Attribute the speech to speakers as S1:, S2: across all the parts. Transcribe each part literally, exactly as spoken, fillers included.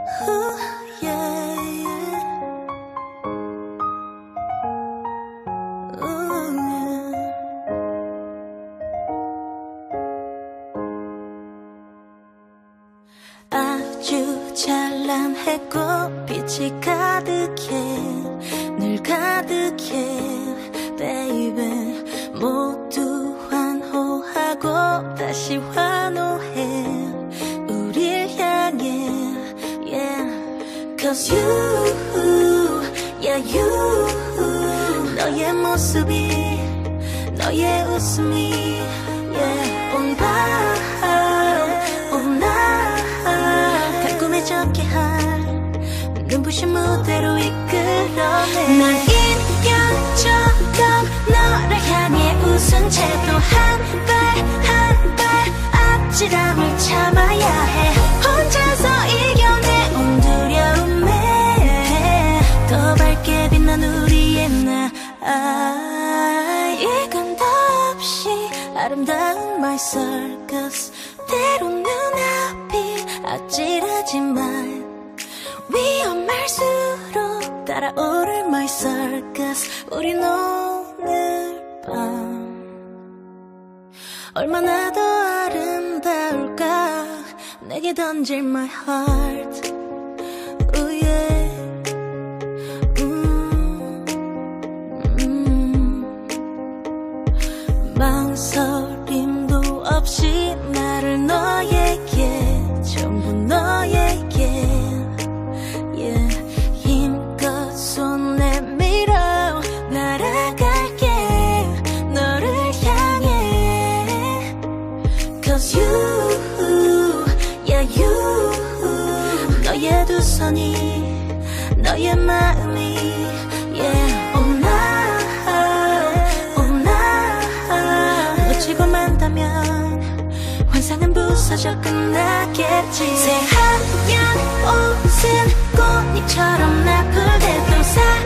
S1: 아주 찬란했고 빛이 가득해 늘 가득해 baby 모두 환호하고 다시 환호해 우릴 향해 yeah cause you yeah you 너의 모습이 너의 웃음이 yeah 온 밤 온 날 달콤해졌게 할 눈부신 무대로 이끌어내 날 인형처럼 너를 향해 웃은 채도 한 발 한 발 아찔함을 참아야 해 혼자서 이겨내 온 두려움에 더 밝게 빛난 우리의 나 아, 이건 더없이 아름다운 my circus 때론 눈앞이 아찔하지만 위험할수록 따라오를 my circus 우린 오늘 밤 얼마나 더 아름다울까 내게 던질 my heart oh yeah. 음, 음. 망설임도 없이 나를 너에게 전부 너에게 yeah. 힘껏 손 내밀어 날아갈게 너를 향해 cause you yeah you 너의 두 손이 너의 마음이 yeah oh 나 oh 나 놓치고 만다면 환상은 부서져 끝나겠지 새하얀 옷은 꽃잎처럼 나쁘게도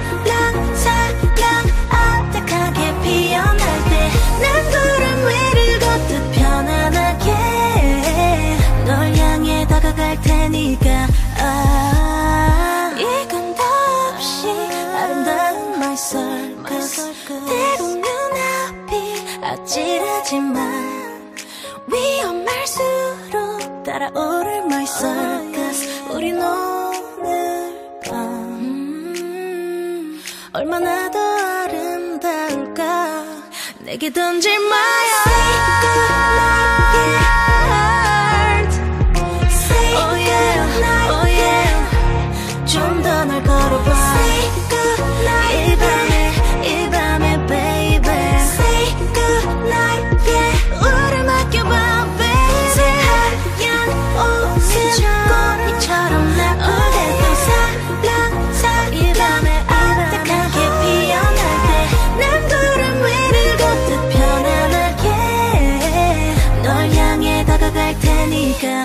S1: 살랑살랑 아득하게 피어날 때 난 구름 위를 걷듯 편안하게 널 향해 다가갈 테니까 아 이건 더없이 아름다운 my circus 때론 눈앞이 아찔하지만 위험할수록 따라오를 my circus 우린 오늘 밤 음, 얼마나 더 아름다울까 내게 던질 my heart oh yeah oh yeah 좀 더 날 걸어봐 이 밤에 이 밤에 baby say goodnight yeah 우릴 맡겨봐 baby 하얀 옷은 꽃잎처럼 나쁘게도 살랑살 이 밤에 아득하게 피어날 때 난 구름 위를 걷듯 편안하게 널 향해 다가갈 테니까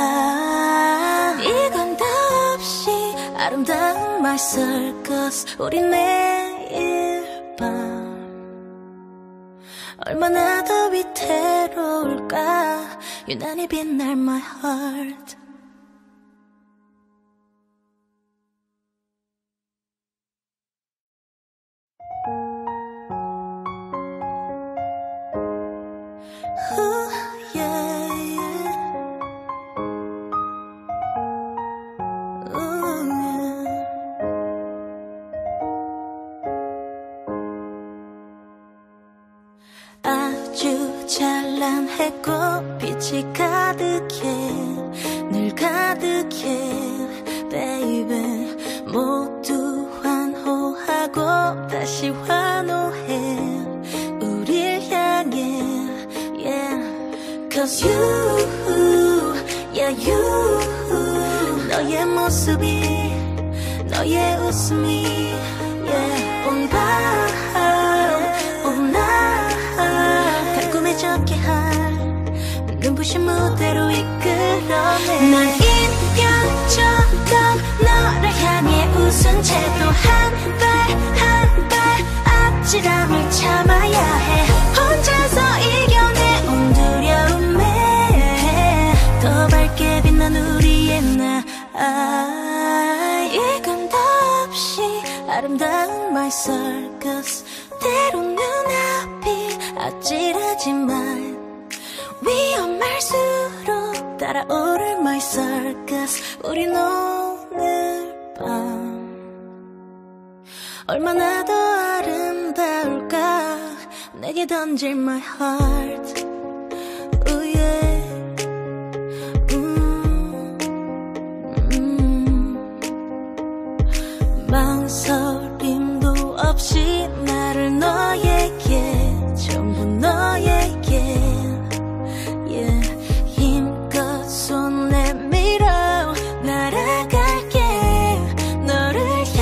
S1: 아 이건 더없이 아름다운 my circus 우리 내일 밤 얼마나 더 위태로울까 유난히 빛날 my heart Ooh, yeah, yeah. Ooh, yeah. 아주 찬란했고 빛이 가득해 늘 가득해 baby 모두 환호하고 다시 환호해 우릴 향해 yeah cause you yeah you 너의 모습이 너의 웃음이 yeah 온 밤 온 날 달콤해졌게 할 눈부신 무대로 이끌어내 난 인형처럼 너를 향해 웃은 채도 한 발 한 발 아찔함을 참아야 해 혼자서 이겨내 온 두려움에 더 밝게 빛난 우리의 나 아 아름다운 my circus. 때론 눈앞이 아찔하지만 위험할수록 따라오를 my circus. 우린 오늘 밤 얼마나 더 아름다울까. 내게 던질 my heart. Ooh, yeah. 음, 음. 망설임도 없이 나를 너에게, 전부 너에게, yeah. 힘껏 손 내밀어 날아갈게 너를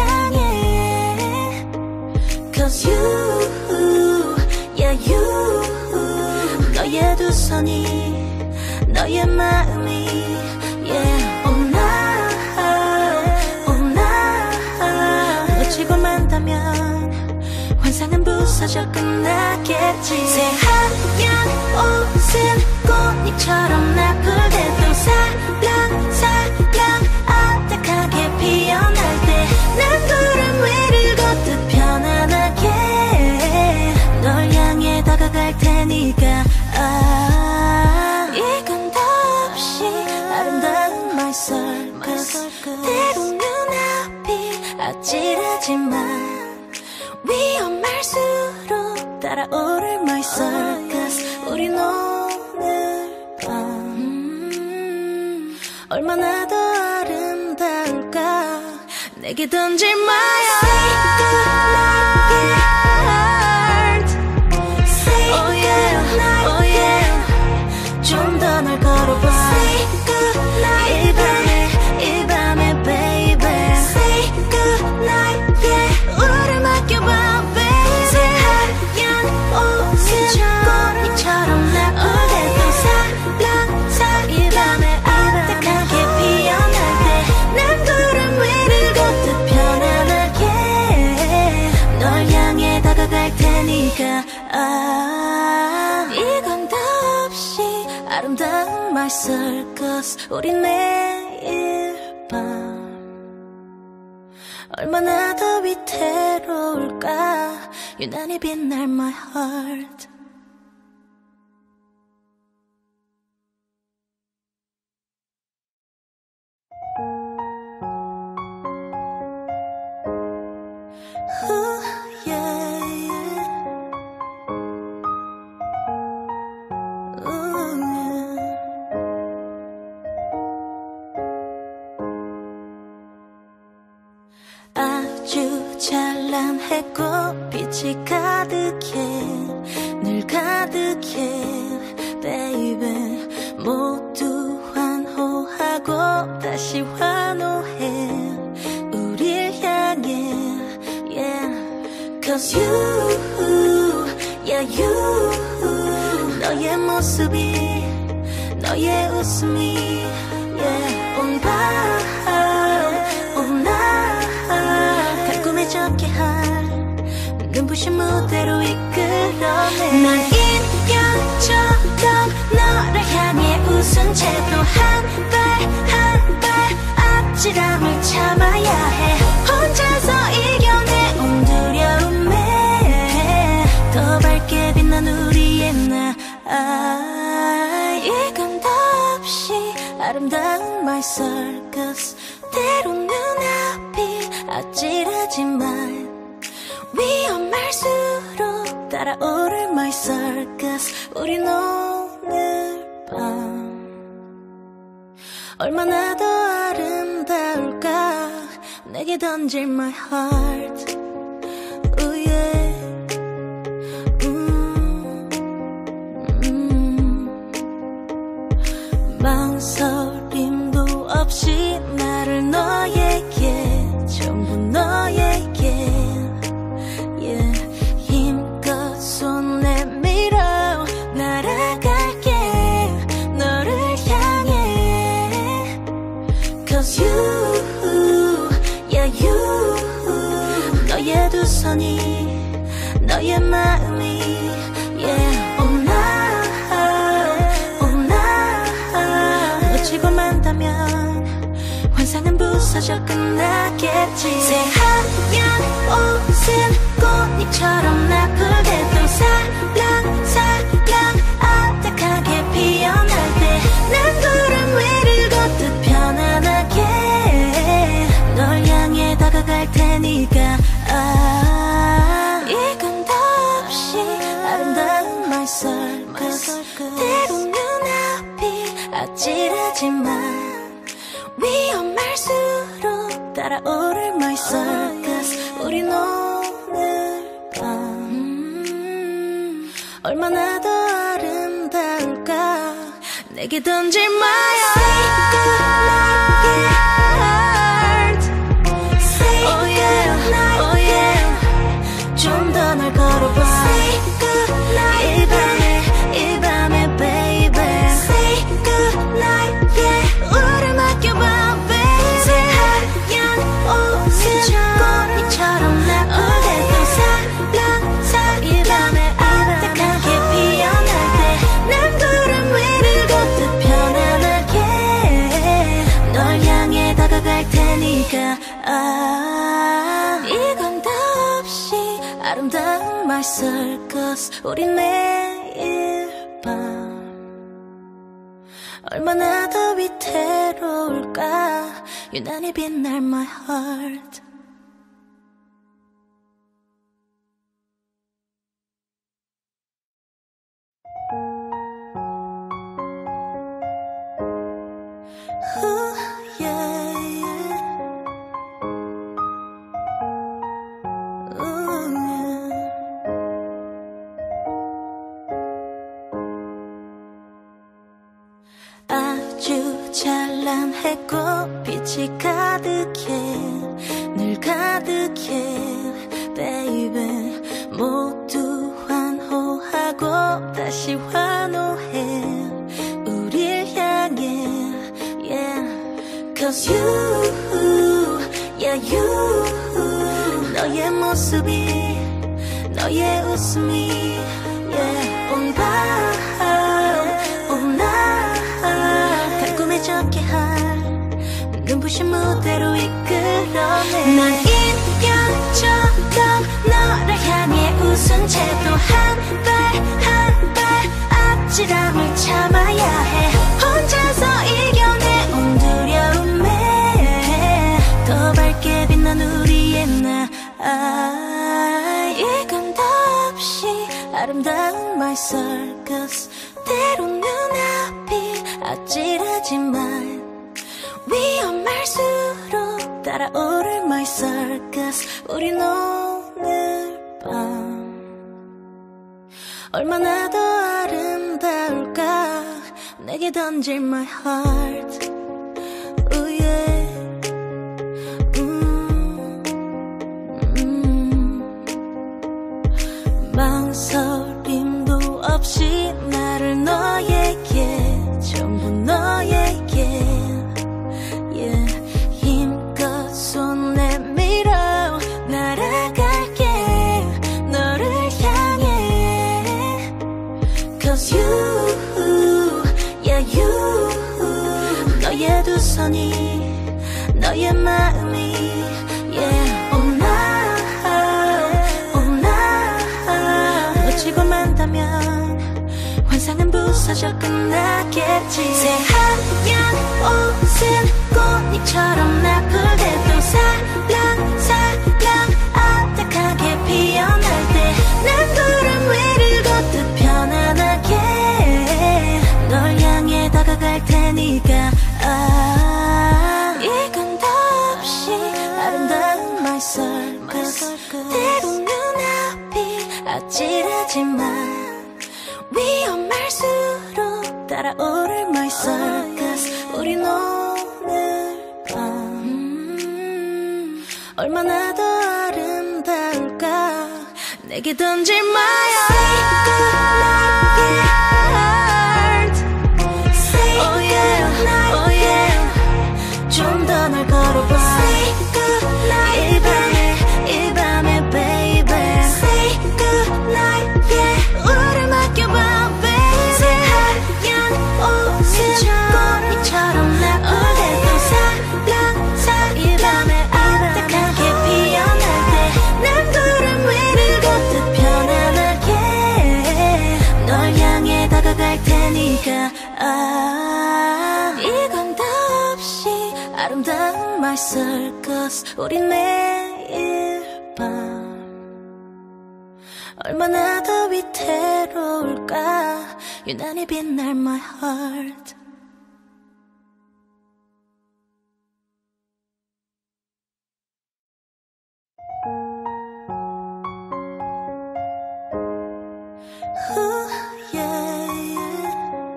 S1: 향해. Cause you, yeah you, 너의 두 손이 너의 마음이, yeah. Oh 나, oh 나 놓치고 만다면 환상은 부서져 끝나겠지. 새하얀 옷은 꽃잎처럼 나쁘게도 사랑 사랑 아득하게 피어날 때 난 구름 위를 걷듯 편안하게 널 향해 다가갈 테니까. 아, 이건 더없이 아름다운 my circus. 때론 눈앞이 아찔하지만 위험할수록 따라오를 my circus. 우린 오늘 밤 음, 얼마나 더 아름다울까. 내게 던질 my heart. Oh yeah, oh yeah. 좀 더 널 걸어봐. 이 밤에, 이 밤에 baby. Say goodnight, yeah. 우릴 맡겨봐 baby. 새하얀 옷은 꽃잎처럼 나쁘게도 사랑 사랑 이 밤에 아득하게 피어날 때 난 구름 위를 걷듯 편안하게 널 향해 다가갈 테니까. 아, 이건 더없이 아름다운 my circus. 우린 매일 밤 얼마나 더 위태로울까. 유난히 빛날 my heart. Ooh, yeah, yeah. Ooh, yeah. 아주 찬란했고 빛이 가득해 늘 가득해 baby. 모두 환호하고 다시 환호해 우릴 향해, yeah. Cause you, yeah you, 너의 모습이 너의 웃음이, yeah. 온 밤 온 날 달콤해졌게 할 눈부신 무대로 이끌어내. 난 인형처럼 너를 향해 웃은 채도 한 발 한 발 아찔함을 참아야 해. 혼자서 이겨내 온 두려움에 더 밝게 빛난 우리의 나. 아, 이건 더없이 아름다운 my circus. 때론 눈앞이 아찔하지만 위험할수록 따라오를 my circus. 우린 오늘 밤 얼마나 더 아름다울까. 내게 던질 my heart. Ooh, yeah. 음, 음. 망설임도 없이 나를 너에게, 전부 너에게, yeah. 힘껏 손 내밀어 날아갈게 너를 향해. Cause you, yeah you, 너의 부서져 끝나겠지. 새하얀 옷은 꽃잎처럼 나쁘게도 살랑살랑 아득하게 피어날 때 난 구름 위를 걷듯 편안하게 널 향해 다가갈 테니까. 아, 이건 더없이 아름다운 my circus. 때론 눈앞이 아찔하지만 위험할수록 따라오를 my circus. 우린 오늘 밤 음, 얼마나 더 아름다울까. 내게 던질 my heart. Oh yeah, oh yeah. 좀 더 날 걸어봐. 이 밤에 이 밤에 baby. Say goodnight, yeah. 우릴 맡겨봐 baby. 새하얀 옷은 꽃잎처럼 나쁘게도 살랑살랑 이 밤에 아득하게 피어날 때 난 구름 위를 걷듯 편안하게 널 향해 다가갈 테니까. 아, 이건 더없이 아름다운 my circus. 우린 매일 밤 얼마나 더 위태로울까. 유난히 빛날 my heart. Ooh, yeah, yeah. Ooh, yeah. 아주 찬란했고 빛이 가득해 늘 가득해 baby. 모두 환호하고 다시 환호해 우릴 향해. Yeah, cause you, yeah you. 너의 모습이 너의 웃음이 yeah. 온 밤 온 날 달콤해졌게 할 눈부신 무대로 이끌어내. 난 인형처럼 너를 향해 웃은 채도 한 발 한 발 아찔함을 참아야 해. 혼자서 이겨내온 두려움에 더 밝게 빛난 우리의 나. 아, 이건 더없이 아름다운 my circus. 때론 눈앞이 아찔하지만 위험할수록 따라오를 my circus. 우린 오늘 밤 얼마나 더 아름다울까. 내게 던질 my heart. Oh yeah. 음, 음. 망설임도 없이 나를 너에게 전부 너에게 yeah. 힘껏 손 내밀어 날아갈게 너를 향해. Cause you, yeah you. 너의 두 손이 너의 마음이 yeah. Oh now, oh now. 놓치고 만다면 환상은 부서져 끝나겠지. 새하얀 옷은 꽃잎처럼 나쁘게도 살랑살랑 아득하게 피어날 때 난 구름 위를 걷듯 편안하게 널 향해 다가갈 테니까. 아, 이건 더없이 아름다운 my circus. 때론 눈앞이 아찔하지만 위험할수록 따라오를 my circus. 우린 오늘 밤 음, 얼마나 더 아름다울까. 내게 던질 my heart. Oh yeah, oh yeah. 좀 더 날 걸어봐. 이 밤에 이 밤에 baby. Say goodnight, yeah. 우릴 맡겨봐 baby. 새하얀 옷은 꽃잎처럼 나쁘게도 살랑살랑 이 테니까 아, 이건 더 없이 아름다운 my circus. 우리 매일 밤 얼마나 더 위태로울까. 유난히 빛날 my heart. Ooh, yeah, yeah.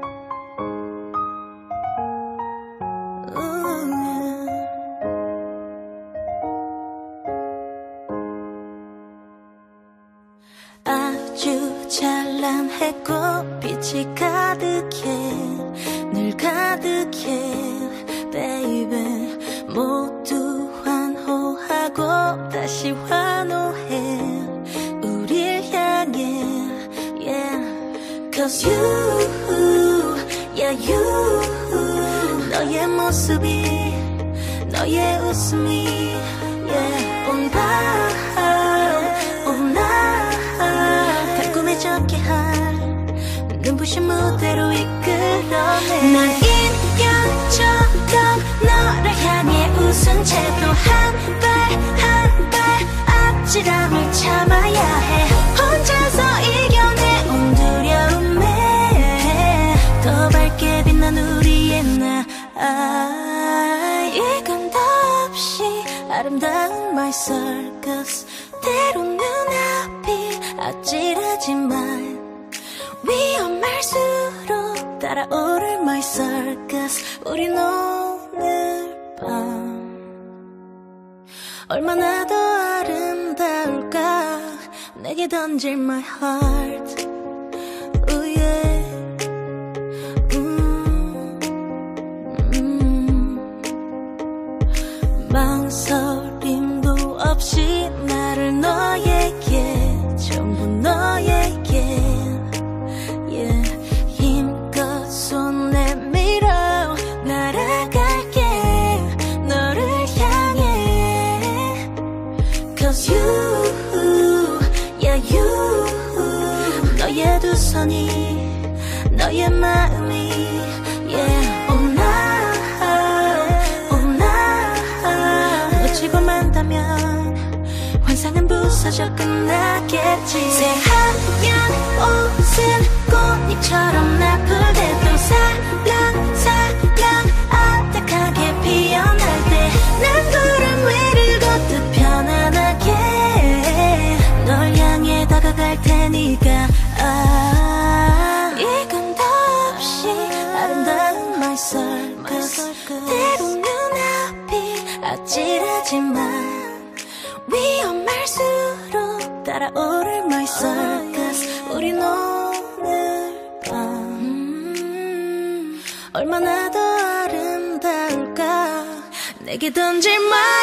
S1: Ooh, yeah. 아주 찬란했고 빛이 가득해 늘 가득해 baby. 모두 환호하고 다시 환호해 우릴 향해 yeah. Cause you, yeah you, 너의 모습이 너의 웃음이 yeah. 온 밤 온 날 달콤해졌게 할 눈부신 무대로 이끌어내. 난 인연처럼 너를 향해 웃은 채도 한 발 한 발 아찔함을 참아야 해. 혼자서 이겨내 온 두려움에 더 밝게 빛난 우리의 나. 아, 이건 더 없이 아름다운 my circus. 때론 눈앞이 아찔하지만 위험할수록 따라오를 my circus. 우린 오늘 밤 얼마나 더 아름다울까. 내게 던질 my heart. Ooh, yeah. 음, 음. 망설임도 없이 나를 너에게 전부 너에게 yeah. 힘껏 손 내밀어 날아갈게 너를 향해. Cause you, yeah you, 너의 두 손이 너의 마음이 yeah. 온 날, 온 날 놓치고 만다면 환상은 부서져 끝나겠지. 새하얀 옷은 꽃잎처럼 나쁘게도 살랑살랑 아늑하게 피어날 때 난 구름 위를 걷듯 편안하게 널 향해 다가갈 테니까 아, 이건 더 없이 아름다운 my circus. 때론 눈앞이 아찔하지만 위험할수록 따라오를 my circus. 우린 오늘 밤 음, 얼마나 더 아름다울까. 내게 던질 my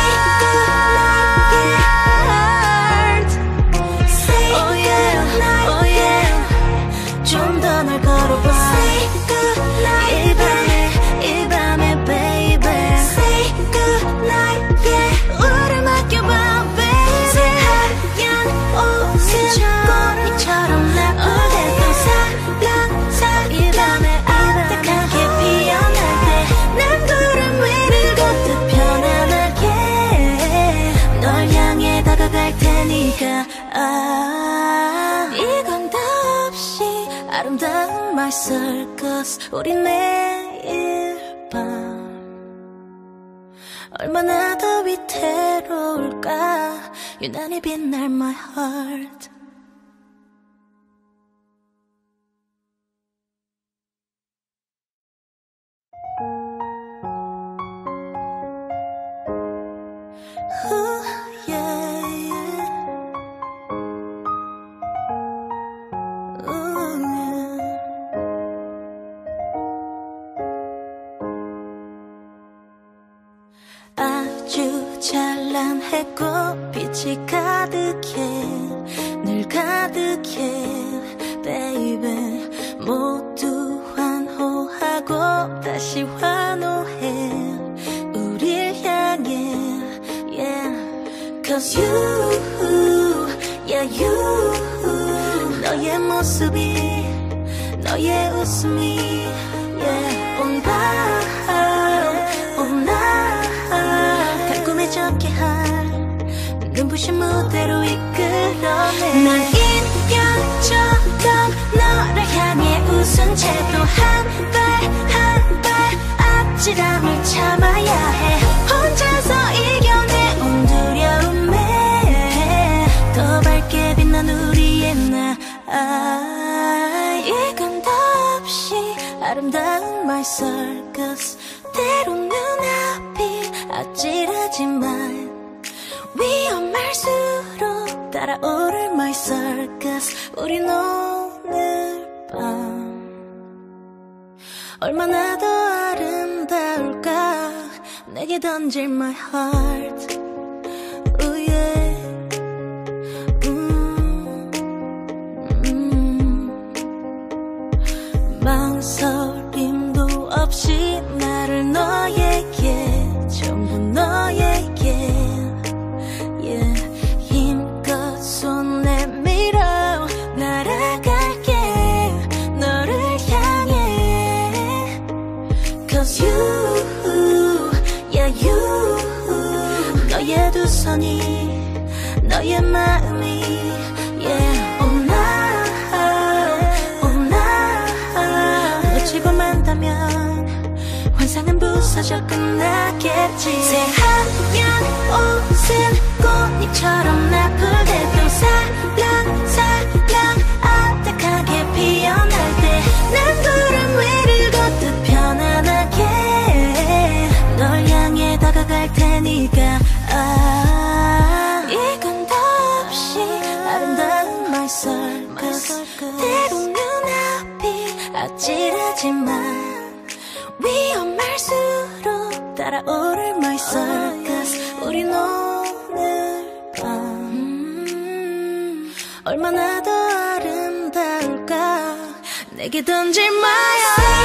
S1: heart. Oh yeah, oh yeah. 좀 더 날 걸어봐. 이 밤에 이 밤에 baby. Say goodnight, yeah. 우릴 맡겨봐 baby. 새하얀 옷은 꽃잎처럼 나쁘게도 살랑살 이 밤에 아늑하게 피어날 때 난 구름 위를 걷듯 편안하게 널 향해 다가갈 테니까 아, 이건 더 없이 아름다운 my circus. 우린 매일 밤 얼마나 더 위태로울까. 유난히 빛날 my heart. Ooh, yeah, yeah. Ooh, yeah. 아주 찬란했고 빛이 가득해 늘 가득해 baby. 모두 환호하고 다시 환호해 우릴 향해 yeah. Cause you, yeah you, 너의 모습이 너의 웃음이 yeah. 온 밤 온 날 달콤해졌게 할 눈부신 무대로 이끌어내 난 인형처럼 너를 향해 웃은 채도 한 발 한 발 아찔함을 참아야 해 혼자서 이겨내 온 두려움에 더 밝게 빛난 우리의 나 아, 이건 더없이 아름다운 my circus 때론 눈앞이 아찔하지만 위험할수록 따라오를 my circus 우린 오늘 밤 얼마나 더 아름다울까 내게 던질 my heart oh yeah. 음, 음. 망설임도 없이 나를 너에게 전부 너에게 yeah. 힘껏 손 내밀어 날아갈게 너를 향해 Cause you yeah you 너의 두 손이 너의 마음이 yeah oh 나 oh 나 놓치고 만다면 환상은 부서져 끝나겠지 새하얀 옷은 꽃잎처럼 나풀대도 살랑살랑 아득하게 피어날 때 난 구름 위를 걷듯 편안하게 널 향해 다가갈 테니까 아 이건 더없이 아름다운 my circus 때론 눈앞이 아찔하지만 위험할수록 따라오를 my circus 우린 오늘 밤 음, 얼마나 더 아름다울까 내게 던질 my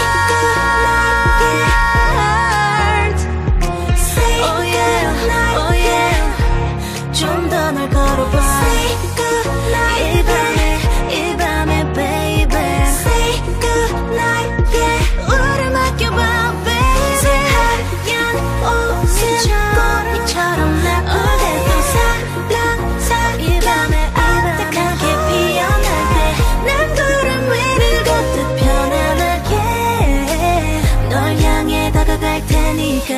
S1: heart oh yeah oh yeah 좀 더 널 걸어봐 이 밤에 이 밤에 baby say goodnight yeah 우릴 맡겨봐 baby 새하얀 옷은 꽃잎처럼 나쁘대도 살랑살랑 이 밤에 아득하게 피어날 때 난 구름 위를 걷듯 편안하게 널 향해 다가갈 테니까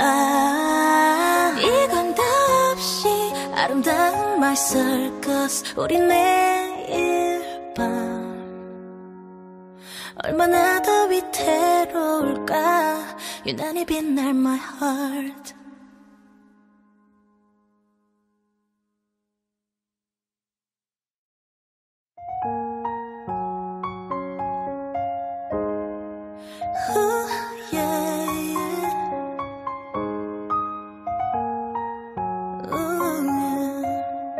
S1: 아 이건 더없이 아름다운 my circus 우린 매일 밤 얼마나 더 위태로울까 유난히 빛날 my heart Ooh, yeah, yeah. Ooh, yeah.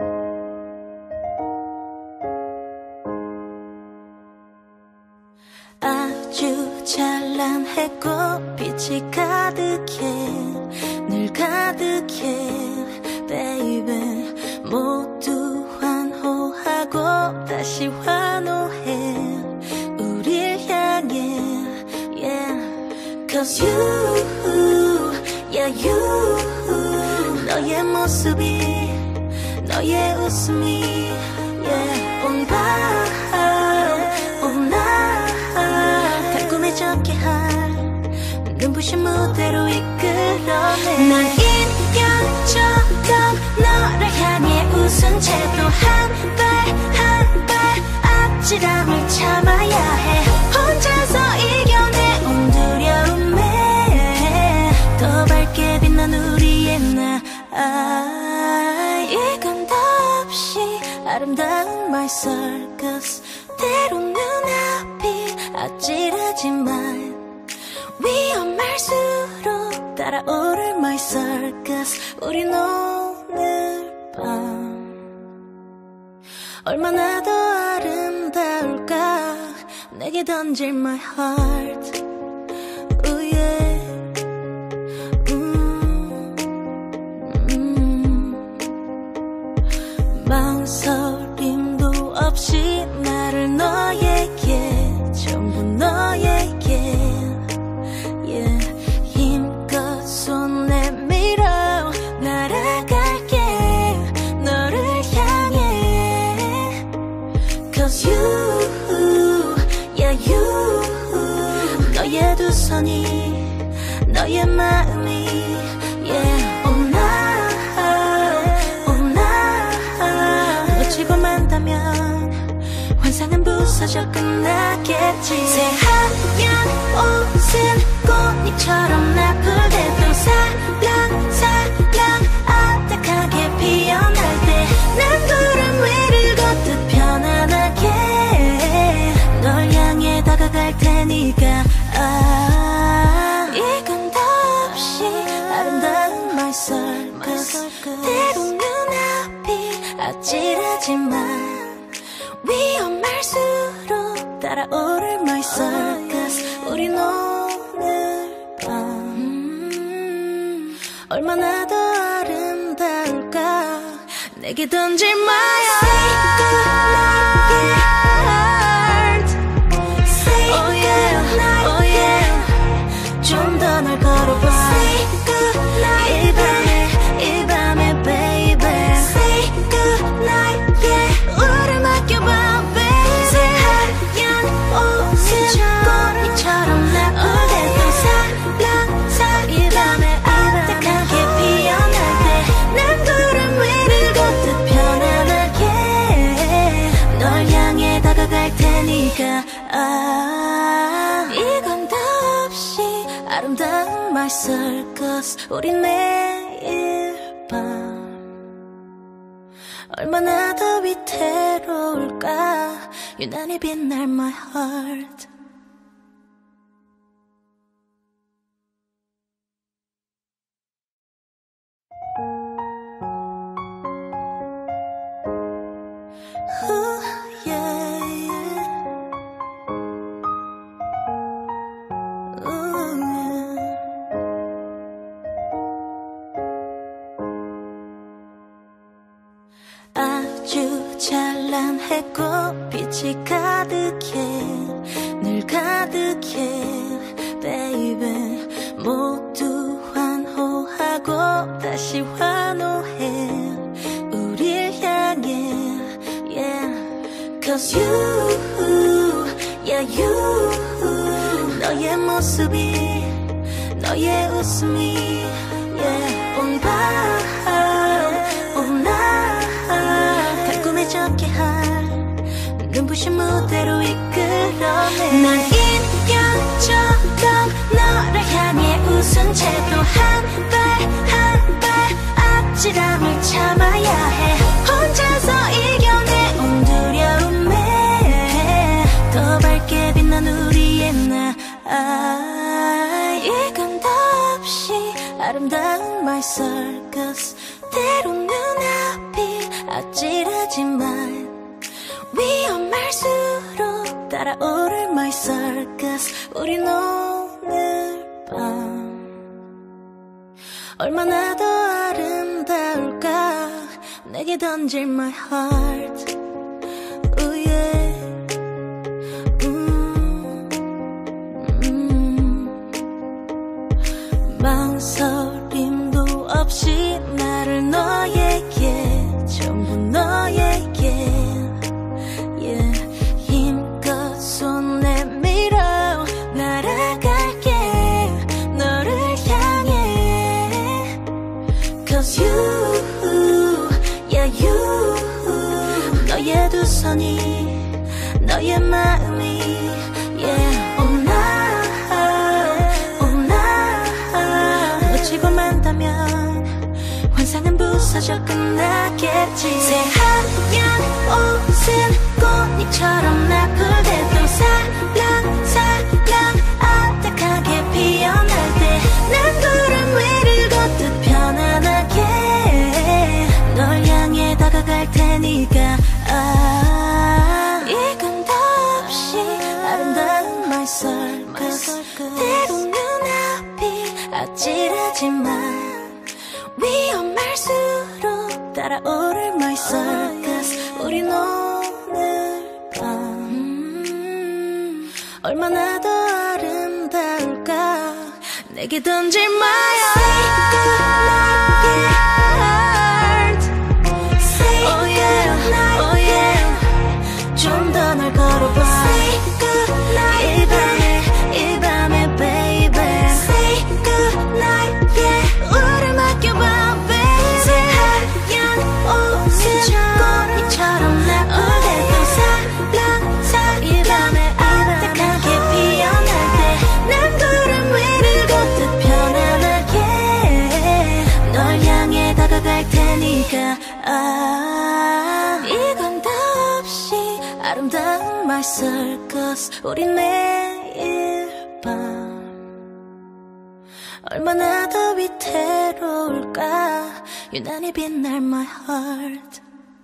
S1: 아주 찬란했고 빛이 가득해 늘 가득해 baby 모두 환호하고 다시 환호해 우릴 향해 yeah Cause you yeah you 너의 모습이 너의 웃음이 yeah 온 밤 온 날 달콤해졌게 할 눈부신 무대로 이끌어내 난 인형처럼 너를 향해 웃은 채도 한 발 한 발 아찔함을 참아야 해 혼자서 이겨내 온 두려움에 더 밝게 빛난 우리의 나 아, 이건 더없이 아름다운 my circus 때론 눈앞이 아찔하지만 위험할수록 따라오를 my circus 우린 오늘 밤 얼마나 더 아름다울까 내게 던질 my heart oh yeah 음, 음. 망설임도 없이 나를 너에게 전부 너의 두 손이 너의 마음이 yeah. 오나 오나 놓치고 만다면 환상은 부서져 끝나겠지 새하얀 옷은 꽃잎처럼 아플때도 살랑 살랑 아득하게 피어날 때 난 구름 위를 걷듯 편안하게 널 향해 다가갈 테니까 아 이건 더없이 아름다운 my circus 때론 눈앞이 아찔하지만 위험할수록 따라오를 my circus 우린 오늘 밤 음, 얼마나 더 아름다울까 내게 던질 my heart oh yeah oh yeah 좀 더 날 걸어봐 이 밤에 이 밤에 baby say goodnight yeah 우릴 맡겨봐 baby 새하얀 옷은 꽃잎처럼 나쁘대도 살랑살 이 밤에 아득하게 피어날 때 난 구름 위를 걷듯 편안하게 널 향해 다가갈 테니까 아 이건 더없이 아름다운 my circus 우린 매일 밤 얼마나 더 위태로울까 유난히 빛날 my heart Ooh, yeah, yeah. Ooh, yeah. 아주 찬란했고 빛이 가득해 늘 가득해 baby 모두 환호하고 다시 환호해 우릴 향해 yeah cause you yeah you 너의 모습이 너의 웃음이 yeah 온 밤 온 날 달콤해졌게 할 눈부신 무대로 이끌어내 난 인형처럼 너를 향해 웃은 채도 한 발 한 발 아찔함을 참아야 해 혼자서 이겨내 온 두려움에 더 밝게 빛난 우리의 나 아, 이건 더없이 아름다운 my circus 때론 눈앞이 아찔하지만 위험할수록 따라오를 my circus 우린 오늘 밤 얼마나 더 아름다울까 내게 던질 my heart ooh yeah 음, 음. 망설임도 없이 나를 너에게 전부 너에게 yeah. 힘껏 손 내밀어 날아갈게 너를 향해 cause you yeah you 너의 두 손이 너의 마음이 yeah 오나 오나 놓치고 만다면 환상은 부서져 끝나겠지 새하얀 옷은 꽃잎처럼 아플때도 살랑 살랑 아득하게 피어날 때 난 구름 위를 걷듯 편안하게 널 향해 다가갈 테니까 아 이건 더없이 아름다운 my circus 때론 눈앞이 아찔하지만 위험할수록 따라오를 my circus 우린 오늘 밤 음, 얼마나 더 아름다울까 내게 던질 my heart oh yeah oh yeah 좀 더 날 걸어봐 이 밤에 이 밤에 my circus. 우린 매일 밤 얼마나 더 위태로울까. 유난히 빛날 my heart.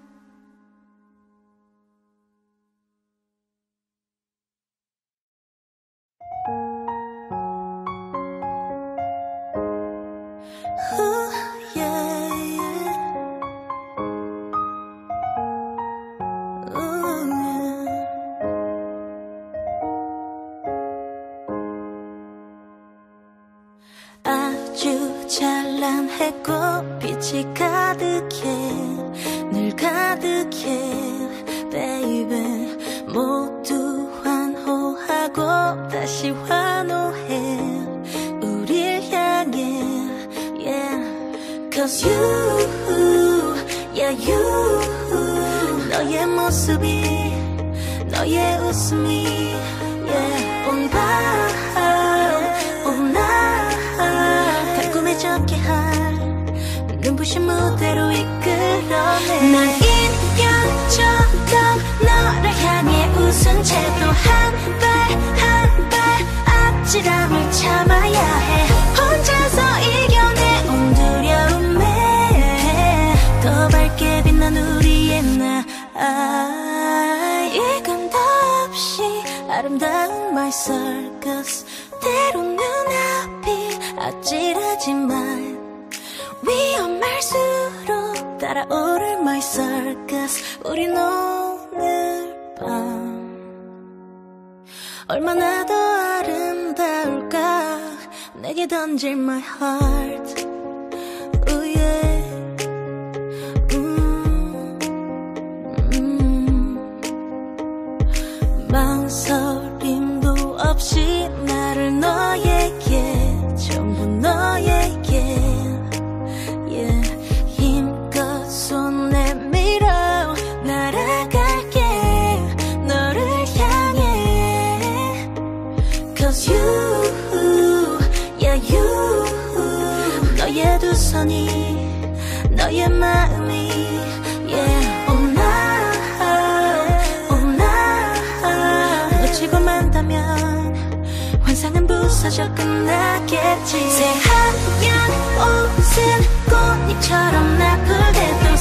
S1: 아주 찬란했고 빛이 가득해 늘 가득해 baby. 모두 환호하고 다시 환호해 우릴 향해 yeah. Cause you yeah you 너의 모습이 너의 웃음이 yeah. 온 밤 온 날 달콤해졌게 할 눈부신 무대로 이끌어내. 난 인형처럼 너를 향해 웃은 채도 한 발 한 발 아찔함을 참아야 해. 혼자서 이겨내 온 두려움에 더 밝게 빛난 우리의 나. 아, 이건 더없이 아름다운 my circus. 때론 눈앞이 아찔하지만 위험할수록 따라오를 my circus. 우린 오늘 밤 얼마나 더 아름다울까. 내게 던질 my heart. Ooh, yeah. 음, 음. 망설임도 없이 나를 너에게 전부 너에게 yeah. 힘껏 손 내밀어 날아갈게 너를 향해. Cause you yeah you 너의 두 손이 너의 마음이 yeah. 온 날 온 날 놓치고 만다면 환상은 부서져 끝나겠지. 새하얀 옷은 꽃잎처럼 나쁘게도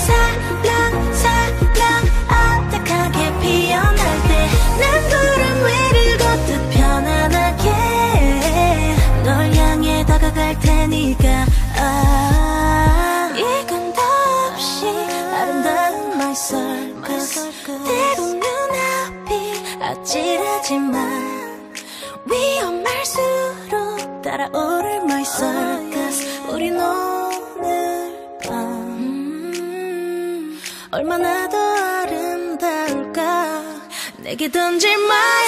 S1: 살랑살랑 아득하게 피어날 때 난 구름 위를 걷듯 편안하게 널 향해 다가갈 테니까. 아, 이건 더없이 아름다운 my circus. 때론 눈앞이 아찔하지만 위험할수록 따라오를 my circus. 우린 오늘 밤 음, 얼마나 더 아름다울까. 내게 던질 my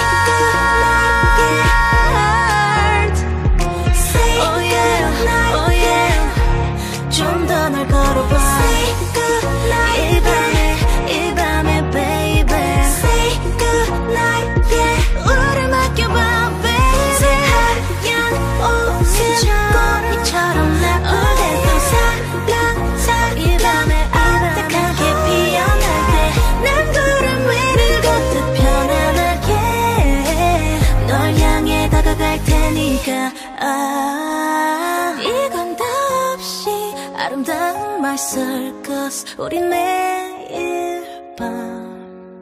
S1: heart. Oh yeah, oh yeah. 좀 더 널 걸어봐. 이 밤에 이 밤에 baby. Say goodnight yeah. 우릴 맡겨봐 baby. 새하얀 옷은 꽃잎처럼 나쁘게도 살랑살랑 이 밤에 아득하게 피어날 때 난 구름 위를 걷듯 편안하게 널 향해 다가갈 테니까. 아, 이건 더없이 아름다운 my circus. 우린 매일 밤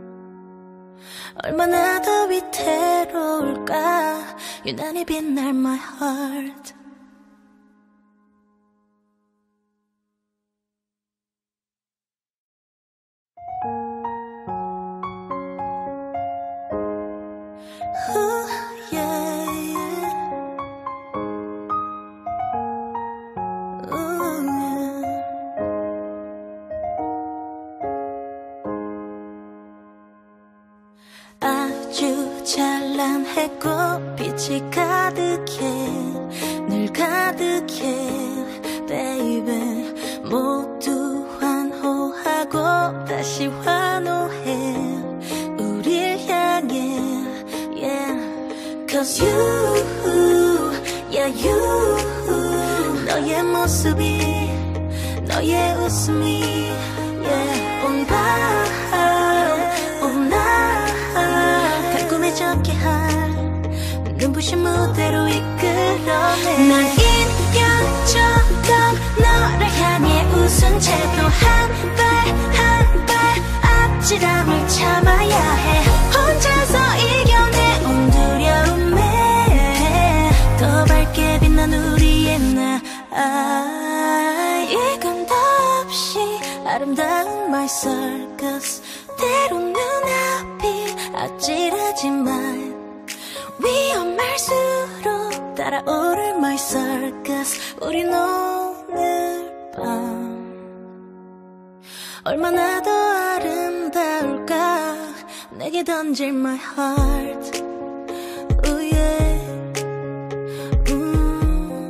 S1: 얼마나 더 위태로울까. 유난히 빛날 my heart. Ooh, yeah, yeah. Ooh, yeah. 아주 찬란했고 빛이 가득해 늘 가득해 baby. 모두 환호하고 다시 환호해 우릴 향해 yeah. Cause you yeah you 너의 모습이 너의 웃음이 yeah. 온 밤 온 날 눈부신 무대로 이끌어내 난 인형처럼 너를 향해 웃은 채도 한 발 한 발 아찔함을 참아야 해 혼자서 이겨내 온 두려움에 더 밝게 빛난 우리의 나 아, 이건 더없이 아름다운 my circus 때론 눈앞이 아찔하지만 위험할수록 따라오를 my circus 우린 오늘 밤 얼마나 더 아름다울까 내게 던질 my heart oh yeah. 음,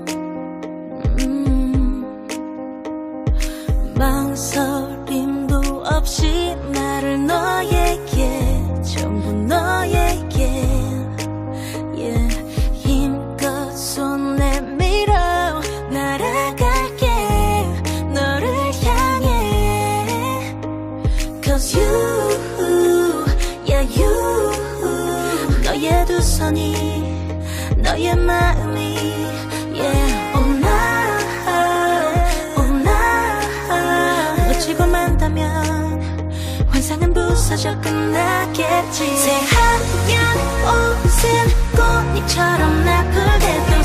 S1: 음. 망설임도 없이 나를 너에게 전부 너에게 yeah. 힘껏 손 내밀어 날아갈게 너를 향해 Cause you yeah you 너의 두 손이 너의 마음이 yeah oh 나 oh 나 놓치고 만다면 환상은 부서져 끝나겠지 새하얀 옷은 꽃잎처럼 나쁘게도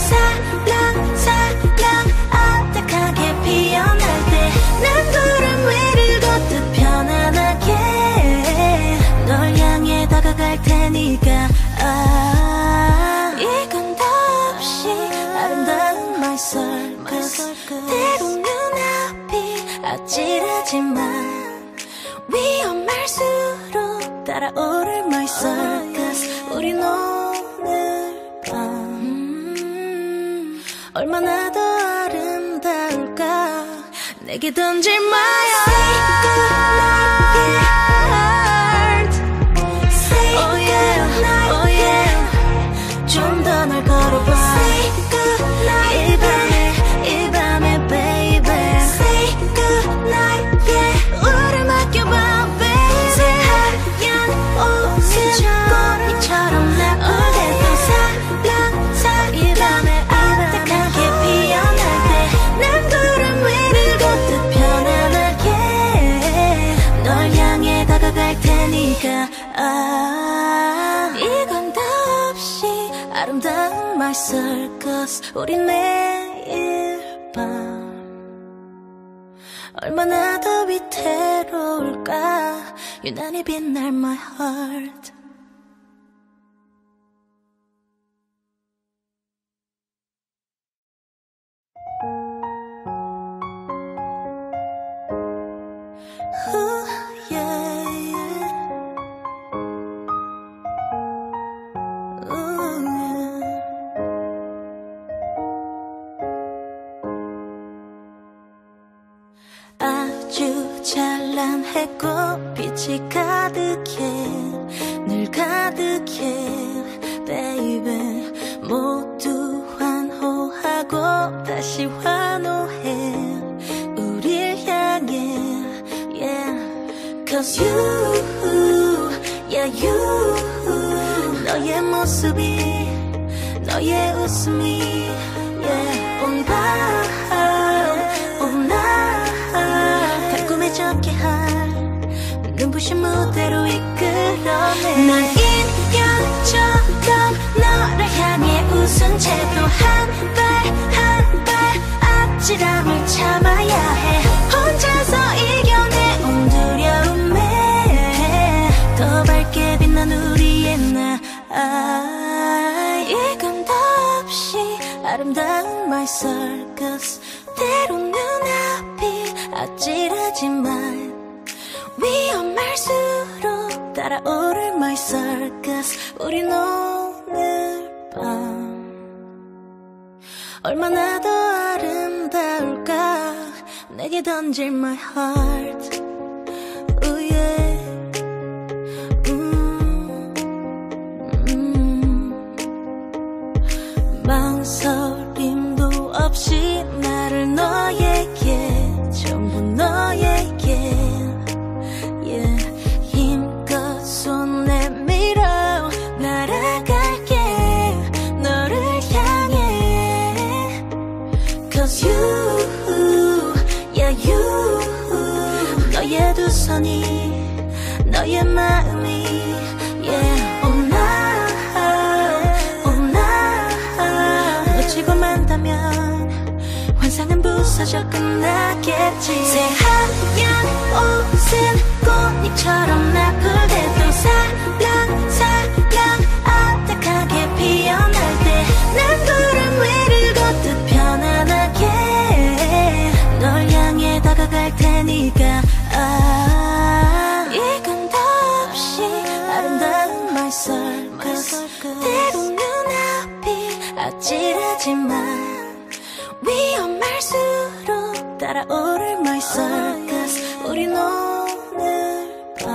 S1: 살랑살랑 아득하게 피어날 때 난 구름 위를 걷듯 편안하게 널 향해 다가갈 테니까 아 이건 더없이 아름다운 my circus 때론 눈앞이 아찔하지만 위험할수록 따라오를 my circus 우린 오늘 밤 음, 얼마나 더 아름다울까 내게 던질 my heart oh yeah oh yeah 좀 더 널 걸어봐 이 밤에 이 밤에 baby say goodnight yeah 우릴 맡겨봐 baby 새하얀 옷은 꽃잎처럼 나쁘게도 살랑살 이 밤에 아득하게 피어날 때 난 구름 위를 걷듯 편안하게 널 향해 다가갈 테니까 아 이건 더없이 아름다운 my circus 우린 매일 밤 얼마나 더 위태로울까 유난히 빛날 my heart Ooh, yeah, yeah. Ooh, yeah. 아주 찬란했고 빛이 가득해 늘 가득해 baby 모두 환호하고 다시 환호해 우릴 향해 yeah Cause you yeah you 너의 모습이 너의 웃음이 yeah 온 밤 온 날 달콤해졌게 할 눈부신 무대로 이끌어내 난 인형처럼 너를 향해 웃은 채도 한 발 한 발 아찔함을 참아야 해 혼자서 이겨내 온 두려움에 더 밝게 빛난 우리의 나 아, 이건 더없이 아름다운 my circus 때론 눈앞이 아찔하지만 위험할수록 따라오를 my circus 우린 오늘 밤 얼마나 더 아름다울까 내게 던질 my heart oh yeah 음, 음. 망설임도 없이 나를 너에게 전부 너에게 yeah. 힘껏 손 내밀어 날아갈게 너를 선이 너의 마음이 yeah. Oh now, oh now 놓치고 만다면 환상은 부서져 끝나겠지 새하얀 옷은 꽃잎처럼 나쁘게도 살랑 살랑 아득하게 피어날 때 난 구름 위를 걷듯 편안하게 널 향해 다가갈 테니까 아 이건 더없이 아름다운 my circus 때론 눈앞이 아찔하지만 위험할수록 따라오를 my circus 우린 오늘 밤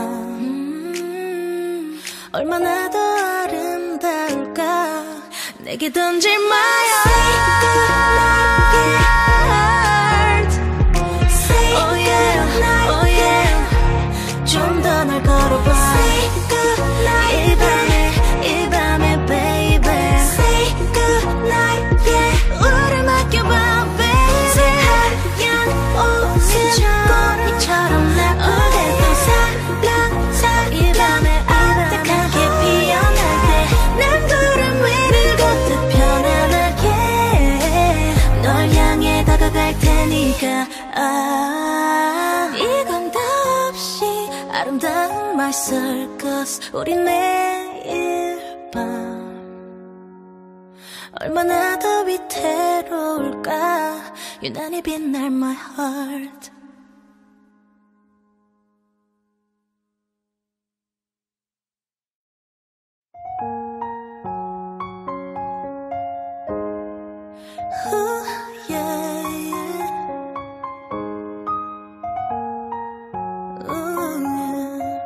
S1: 음, 얼마나 더 아름다울까 내게 던질 my heart oh yeah oh yeah 좀 더 널 걸어봐 이 밤에 이 밤에 baby say goodnight yeah 우릴 맡겨봐 baby 새하얀 옷은 꽃잎처럼 나쁘게도 살랑살 이 밤에 아득하게 피어날 때 난 구름 위를 걷듯 편안하게 널 향해 다가갈 테니까 아 이건 더없이 아름다운 my circus 우린 매일 밤 얼마나 더 위태로울까 유난히 빛날 my heart Ooh, yeah, yeah. Ooh, yeah.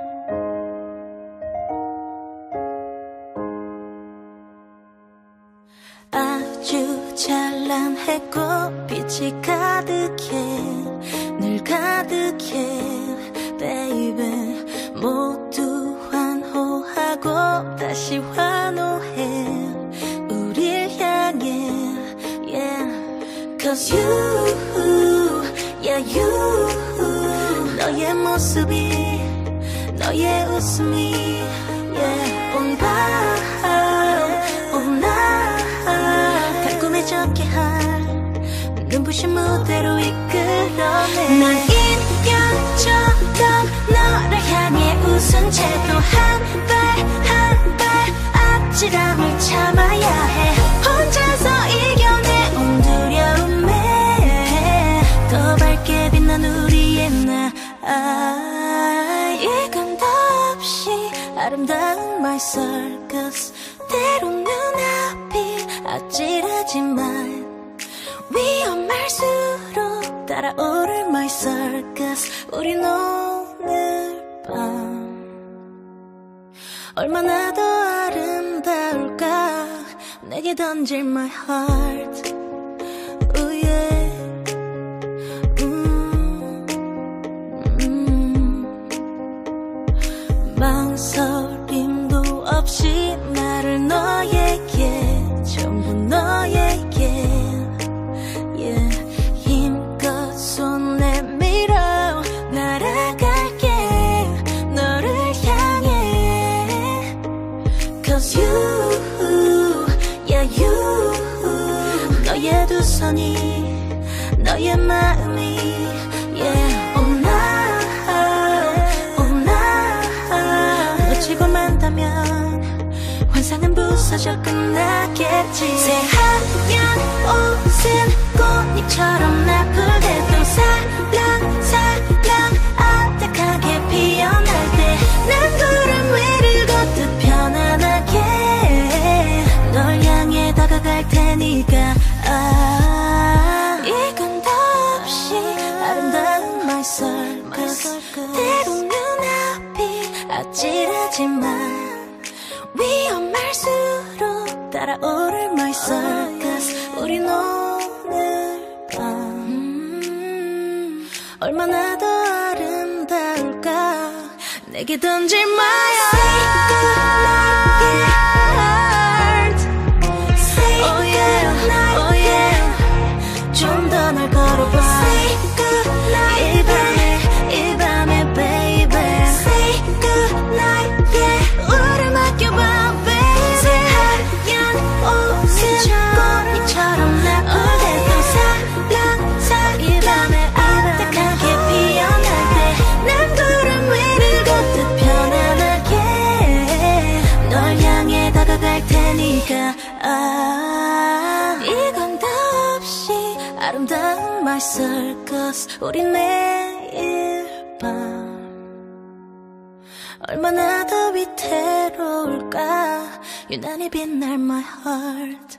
S1: 아주 찬란했고 빛이 가득해 늘 가득해 baby 모두 환호하고 다시 환호해 우릴 향해 yeah cause you yeah you 너의 모습이 너의 웃음이 yeah 온 밤 온 날 달콤해졌게 할 눈부신 무대로 이끌어내 난 인연처럼 너를 향해 웃은 채도 한 발 한 발 아찔함을 참아야 해 혼자서 이겨내온 두려움에 더 밝게 빛난 우리의 나 아, 이건 더없이 아름다운 my circus 때론 눈앞이 아찔하지만 위험할수록 따라오를 my circus 우린 오늘 밤 얼마나 더 아름다울까 내게 던질 my heart oh yeah 음, 음. 망설임도 없이 나를 너에게 전부 너에게 yeah. 힘껏 손 내밀어 날아갈게 너를 향해 cause you yeah you 너의 두 손이 너의 마음이 yeah oh now oh now 놓치고 만다면 환상은 부서져 끝나겠지 새하얀 옷은 꽃잎처럼 나쁘게도 살랑 살랑 아득하게 피어날 때 난 구름 위를 걷듯 편안하게 널 향해 다가갈 테니까 아 이건 더없이 아름다운 my circus 때론 눈앞이 아찔하지만 위험할수록 따라오를 my circus 우린 오늘 밤 음, 얼마나 더 아름다울까 내게 던질 my heart oh yeah oh yeah 좀 더 널 걸어봐 이 밤에 이 밤에 baby 아름다운 my circus 우리 매일 밤 얼마나 더 위태로울까 유난히 빛날 my heart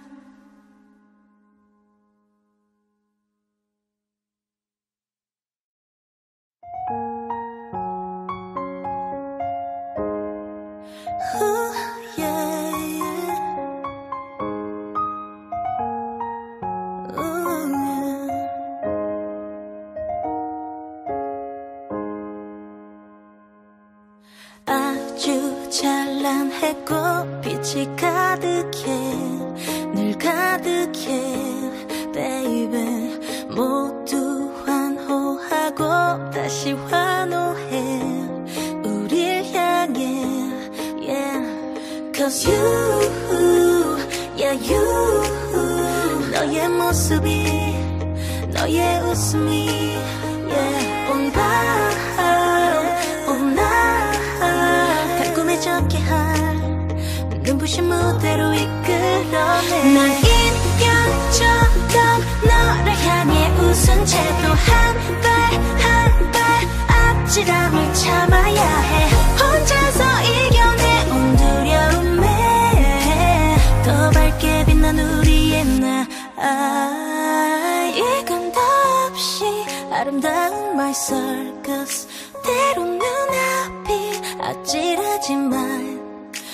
S1: Ooh, yeah, yeah. Ooh, yeah. 아주 찬란했고 빛이 가득해 늘 가득해 baby 모두 환호하고 다시 환호해 우릴 향해 yeah cause you yeah you 너의 모습이 너의 웃음이 yeah 온 밤 온 날 달콤해졌게 할 눈부신 무대로 이끌어내 난 인형처럼 너를 향해 웃은 채도 한 발 한 발 아찔함을 참아야 해 혼자서 이겨내 온 두려움에 더 밝게 빛난 우리의 나 아, 이건 더없이 아름다운 my circus 때론 눈앞이 아찔하지만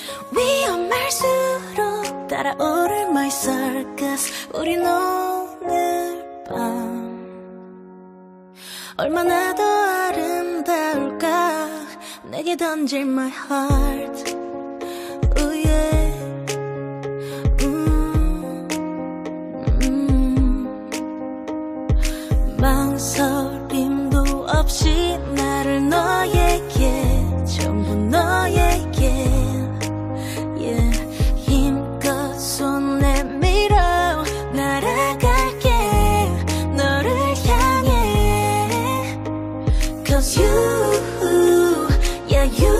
S1: 위험할수록 따라오를 my circus 우린 오늘 밤 얼마나 더 아름다울까 내게 던질 my heart Ooh, yeah. 음, 음. 망설임도 없이 나를 너에게 전부 너에게 yeah. 힘껏 손 내밀어 날아갈게 너를 향해 Cause you yeah you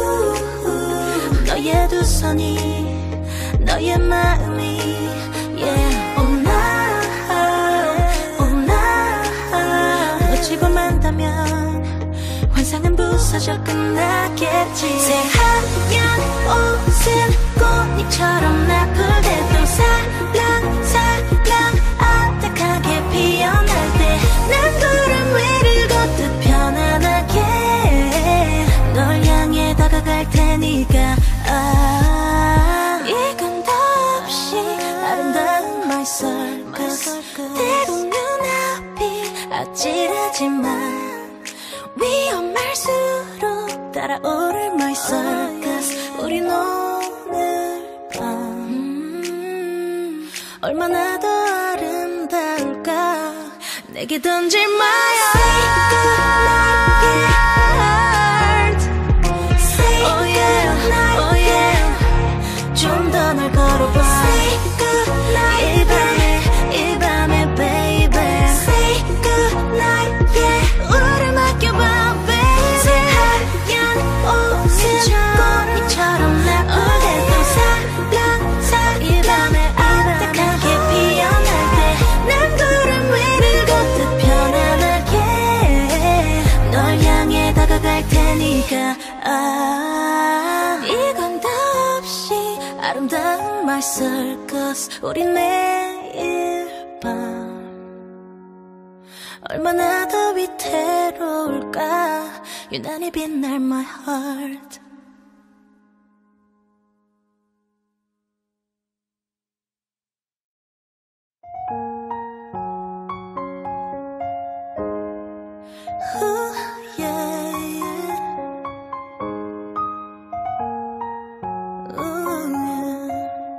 S1: 너의 두 손이 너의 마음이 yeah 온 날 온 날 놓치고 만다면 환상은 부서져 끝나겠지 새하얀 옷은 꽃잎처럼 나쁘게도 살랑살랑 아득하게 피어날 때 난 구름 위를 걷듯 편안하게 널 향해 다가갈 테니까 아 이건 더없이 아름다운 my circus 때론 눈앞이 아찔하지만 위험할수록 따라오를 my circus 우린 오늘 밤 음, 얼마나 더 아름다울까 내게 던질 my heart Oh yeah, oh yeah 좀 더 널 걸어봐 이 밤에 이 밤에 baby Say goodnight yeah 우릴 맡겨봐 baby 새하얀 옷은 꽃잎처럼 나쁘게도 살랑살 이 밤에 아득하게 피어날 때 난 구름 위를 걷듯 편안하게 널 향해 다가갈 테니까 아 이건 더없이 아름다운 my circus 우린 매일 밤 얼마나 더 위태로울까 유난히 빛날 my heart Ooh, yeah, yeah. Ooh, yeah.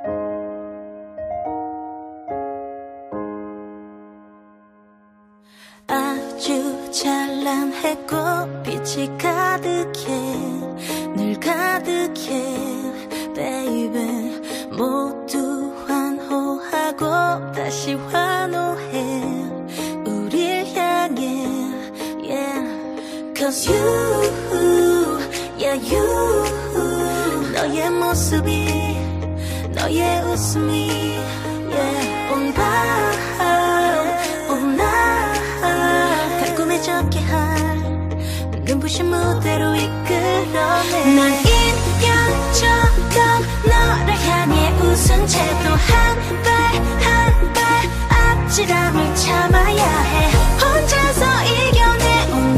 S1: 아주 찬란했고 빛이 가득해 늘 가득해 baby 모두 환호하고 다시 환호해 우릴 향해 yeah cause you yeah you 너의 모습이 너의 웃음이 yeah 온 밤 온 날 눈부신 무대로 이끌어내 난 인형처럼 너를 향해 웃은 채도 한 발 한 발 아찔함을 참아야 해 혼자서 이겨내온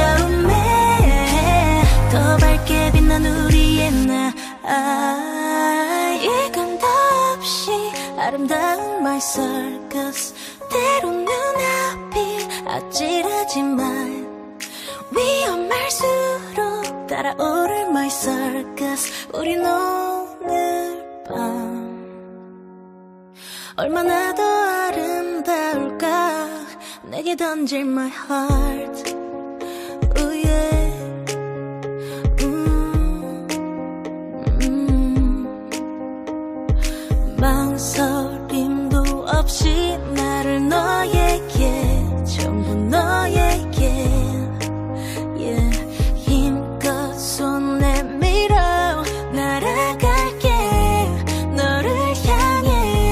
S1: 두려움에 더 밝게 빛난 우리의 나 아, 이건 덧없이 아름다운 my circus 때론 눈앞이 아찔하지만 위험할수록 따라오를 my circus 우린 오늘 밤 얼마나 더 아름다울까 내게 던질 my heart oh yeah. 음, 음. 망설임도 없이 나를 너에게 전부 너에게 yeah. 힘껏 손 내밀어 날아갈게 너를 향해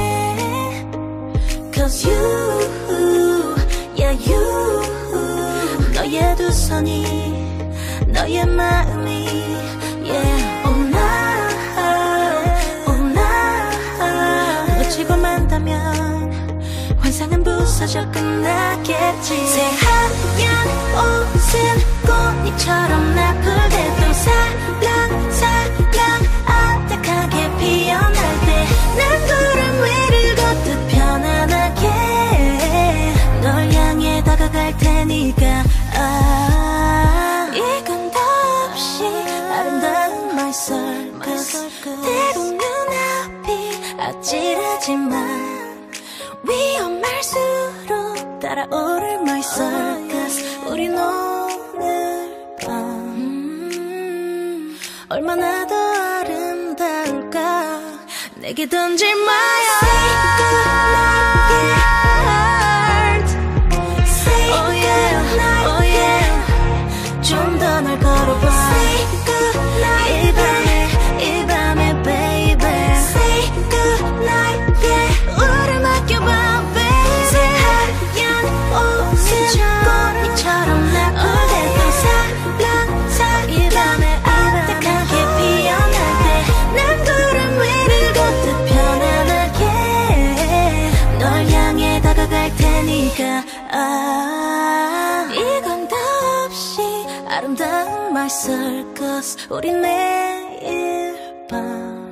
S1: Cause you yeah you 너의 두 손이 너의 마음이 yeah oh now oh now 놓치고 만다면 환상은 부서져 끝나겠지 새하얀 옷은 꽃잎처럼 나풀대도 살랑살랑 아득하게 피어날 때 난 구름 위를 걷듯 편안하게 널 향해 다가갈 테니까 아 이건 덧없이 아름다운 my circus 때론 눈앞이 아찔하지만 위험할수록 따라오를 my circus 우린 오늘 밤 음, 얼마나 더 아름다울까 내게 던질 my heart oh yeah oh yeah 좀 더 날 걸어봐 이 밤에 이 밤에 baby say good night yeah 우릴 맡겨봐 baby 새하얀 옷은 꽃잎처럼 나쁘대도 살랑살 이 밤에 아득하게 피어날 때 난 구름 위를 걷듯 편안하게 널 향해 다가갈 테니까 아 이건 덧없이 아름다운 my circus 우린 매일 밤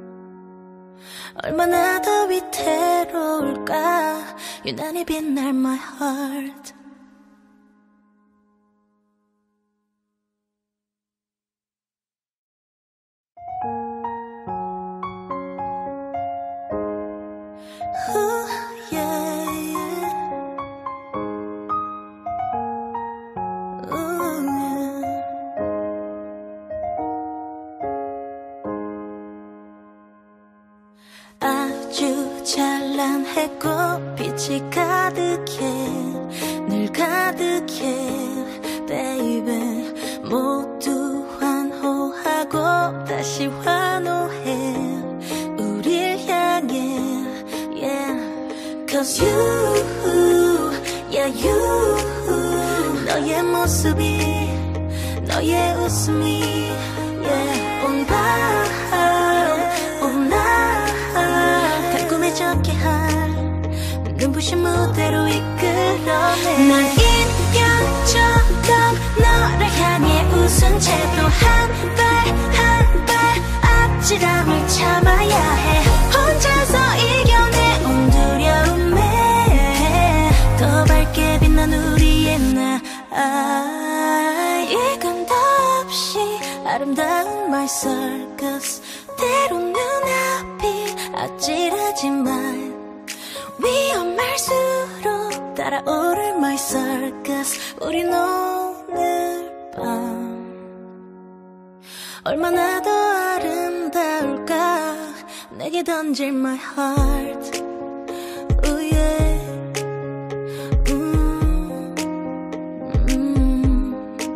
S1: 얼마나 더 위태로울까 유난히 빛날 my heart Ooh, yeah, yeah. Ooh, yeah. 아주 찬란했고 빛이 가득해 늘 가득해 baby 모두 환호하고 다시 환호해 우릴 향해 yeah Cause you yeah you 너의 모습이 너의 웃음이 yeah 온 밤 온 날 달콤해졌게 할 눈부신 무대로 이끌어내 난 인형처럼 너를 향해 웃은 채도 한 발 한 발 아찔함을 참아야 해 혼자서 이겨내온 두려움에 더 밝게 빛난 우리의 나 아, 이건 덧없이 아름다운 my circus 때론 눈앞이 아찔하지만 위험할수록 따라오를 my circus 우린 오늘 밤 얼마나 더 아름다울까 내게 던질 my heart oh yeah 음, 음.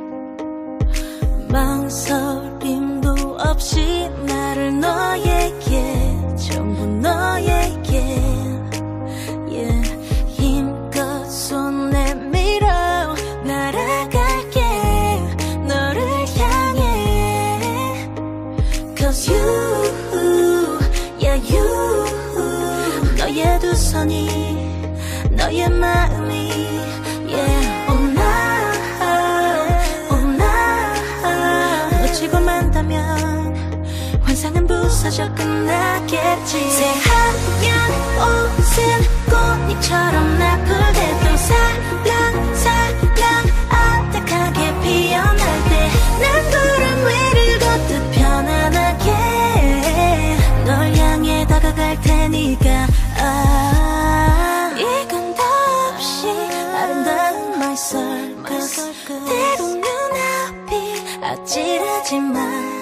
S1: 망설임도 없이 나를 너에게 전부 너에게 yeah. 힘껏 손 내밀어 날아갈게 너를 너의 마음이 yeah. 오나 오나 놓치고 만다면 환상은 부서져 끝나겠지 새하얀 옷은 꽃잎처럼 나쁘대도 살랑 살랑 아득하게 피어날 때 난 구름 위를 걷듯 편안하게 널 향해 다가갈 테니까 아 이건 더없이 아름다운 my circus 때론 눈앞이 아찔하지만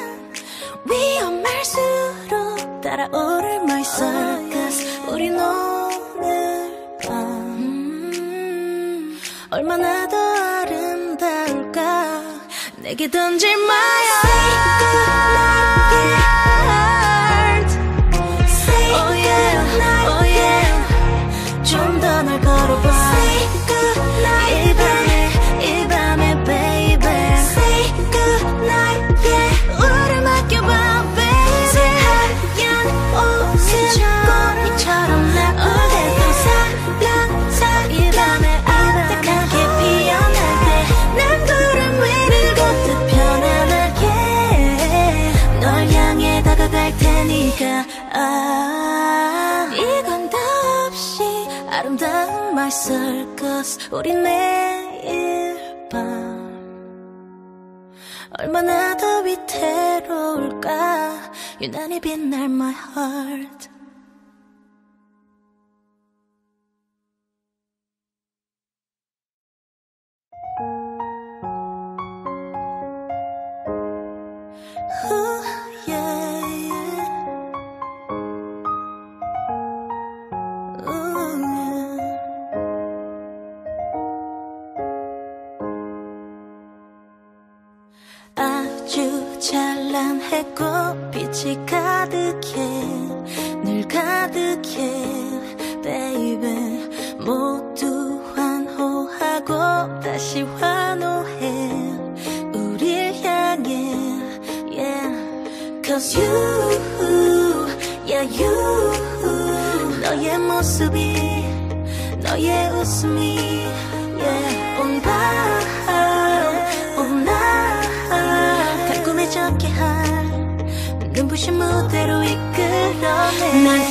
S1: 위험할수록 따라오를 my circus 우린 오늘 밤 음, 얼마나 더 아름다울까 내게 던질 my heart oh yeah oh yeah 좀 더 널 걸어봐 이 밤에 이 밤에 baby say good night yeah 우릴 맡겨봐 baby 새하얀 옷은 꽃잎처럼 나쁘대도 살랑살 이 밤에 아득하게 피어날 때 난 구름 위를 걷듯 편안하게 널 향해 다가갈 테니까 아 이건 더없이 아름다운 my circus 우리 내일 밤 얼마나 더 위태로울까 유난히 빛날 my heart Ooh, yeah, yeah. Ooh, yeah. 아주 찬란 해꽃 빛이 가득해 늘 가득해 baby 모두 환호하고 다시 환호해 우릴 향해 yeah cause you yeah you 너의 모습이 너의 웃음이 yeah 온 밤 온 날 달콤해졌게 할 눈부신 무대로 이끌어내 난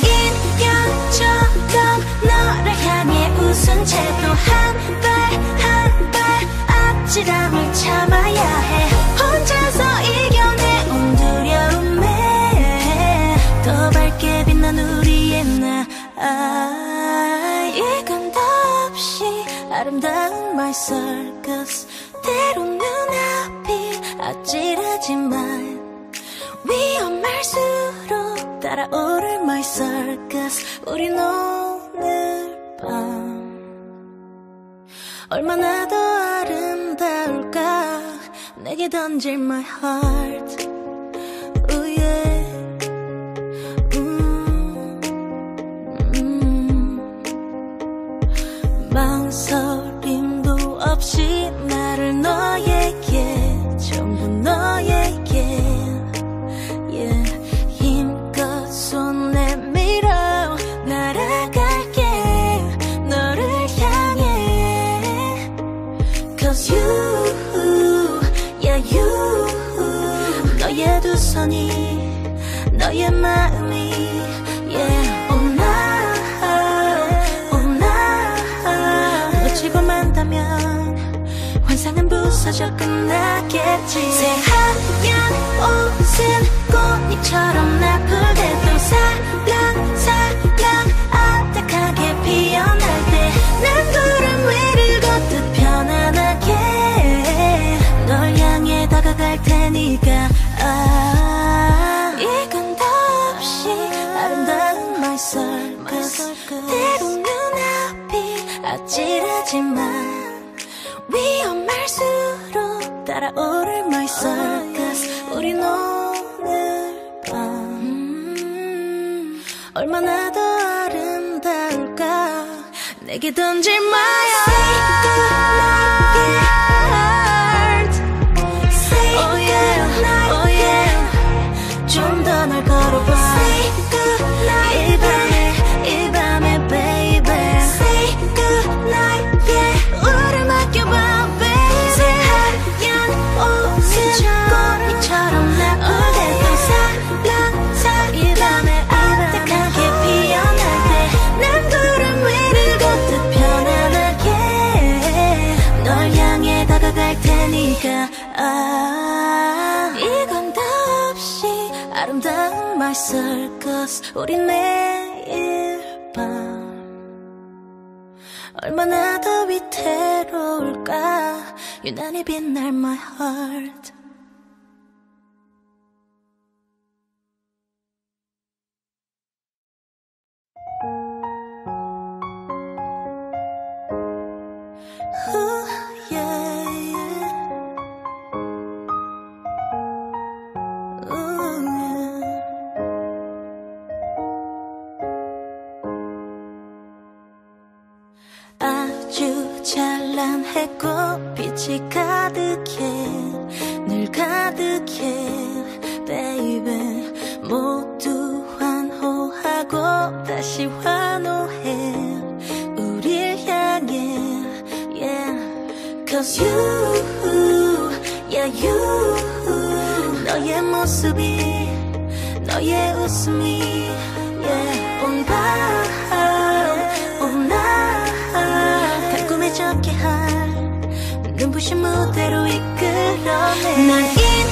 S1: 인형처럼 너를 향해 웃은 채도 한 발 한 발 아찔함을 참아야 해 혼자서 이겨내 온 두려움에 더 밝게 빛난 우리의 나 아, 이건 더없이 아름다운 my circus 때론 눈앞이 아찔하지만 위험할수록 따라오를 my circus 우린 오늘 밤 얼마나 더 아름다울까 내게 던질 my heart ooh yeah 음, 음. 망설임도 없이 나를 너에게 전부 너에게 yeah. 힘껏 손 내밀어 날아갈게 너를 향해 cause you yeah you 너의 두 손이 너의 마음이 yeah 오나 오나 놓치고 만다면 환상은 부서져 끝나겠지 새하얀 옷은 꽃잎처럼 나쁘대도 살랑 살랑 아득하게 피어날 때 난 구름 위를 걷듯 편안하게 널 향해 다가갈 테니까 아 이건 더없이 아름다운 my circus 때론 눈앞이 아찔하지만 위험할수록 따라오를 my circus 우린 오늘 밤 음, 얼마나 더 아름다울까 내게 던질 my heart oh yeah oh yeah 좀 더 널 걸어봐 이 밤에 이 밤에 baby 테니까 아, 이건 다 없이 아름다운 my circus. 우리 매일 밤 얼마나 더 위태로울까. 유난히 빛날 my heart. Ooh, yeah, yeah. Ooh, yeah. 아주 찬란했고 빛이 가득해 늘 가득해 baby. 모두 환호하고 다시 환호해 우릴 향해. Cause you, yeah you, 너의 모습이 너의 웃음이 yeah. 온 밤, 온 날 달콤해졌게 할 눈부신 무대로 이끌어내. 난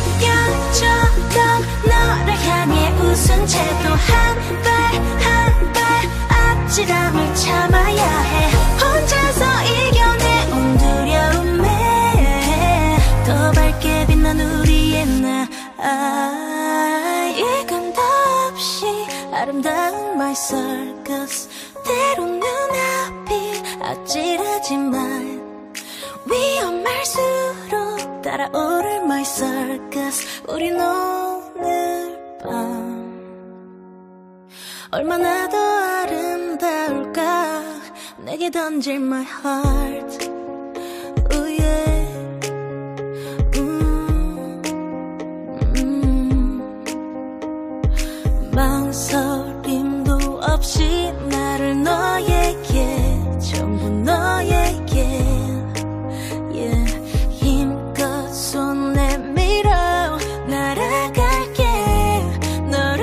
S1: 인형처럼 너를 향해 웃은 채도 한 발 한 발 아찔함을 참아야 해. 혼자서 이겨내 온 두려움에 더 밝게 빛난 우리의 나. 아, 이건 덧없이 아름다운 my circus. 때론 눈앞이 아찔하지만 위험할수록 따라오를 my circus. 우린 오늘 밤 얼마나 더 아름다울까. 내게 던질 my heart. Ooh, yeah. 음, 음. 망설임도 없이 나를 너에게 전부 너에게 yeah. 힘껏 손 내밀어 날아갈게 너를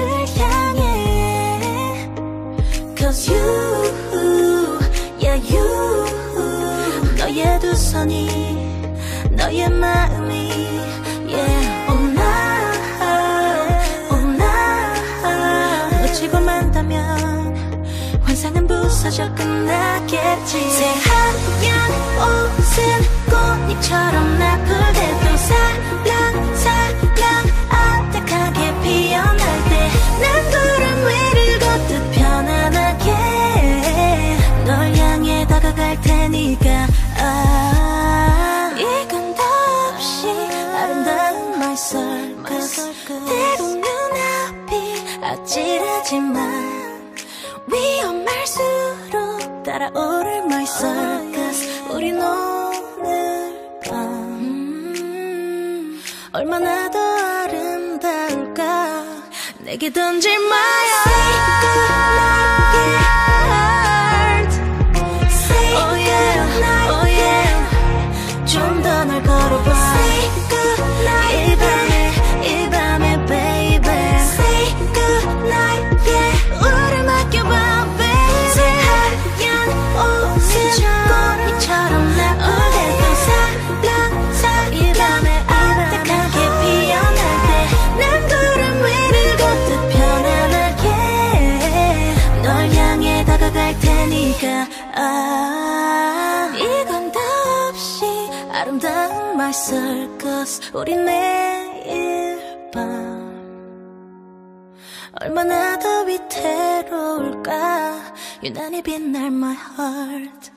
S1: 향해. Cause you, yeah you, 너의 두 손이 너의 마음이 yeah. 온 날, 온 날 놓치고 만다면 환상은 부서져 끝나겠지. 새하얀 옷은 꽃잎처럼 나풀대도 살랑 살랑 아득하게 피어날 때 난 구름 위를 걷듯 편안하게 널 향해 다가갈 테니까 아, 이건 덧없이 아름다운 my circus. 때론 눈앞이 아찔하지만 위험할수록 따라오를 my circus. 우린 오늘 밤 음, 얼마나 더 아름다울까. 내게 던질 my heart. Oh yeah, oh yeah. 좀 더 널 걸어봐. 이 밤에 이 밤에 baby. Say goodnight, yeah. 우릴 맡겨봐 baby. 새하얀 옷은 꽃잎처럼 나쁘대도 살랑 살랑 이 밤에 아득하게 피어날 때 난 구름 위를 걷듯 편안하게 널 향해 다가갈 테니까 아, 이건 덧없이 아름다운 my circus. 우린 매일 밤 얼마나 더 위태로울까. 유난히 빛날 my heart.